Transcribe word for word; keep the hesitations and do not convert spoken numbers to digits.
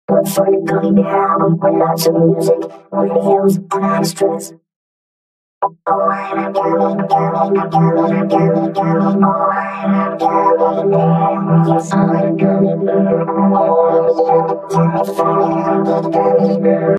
Look for the Gummy Bear album with lots of music, videos, and extras. Oh, I'm a gummy, gummy, a gummy, a gummy, gummy. Oh, I'm a gummy bear. Yes, I'm a gummy bear. Oh, yeah, tell me, find out, I'm a gummy bear.